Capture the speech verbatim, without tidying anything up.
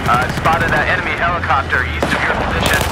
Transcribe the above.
Uh, spotted an enemy helicopter east of your position.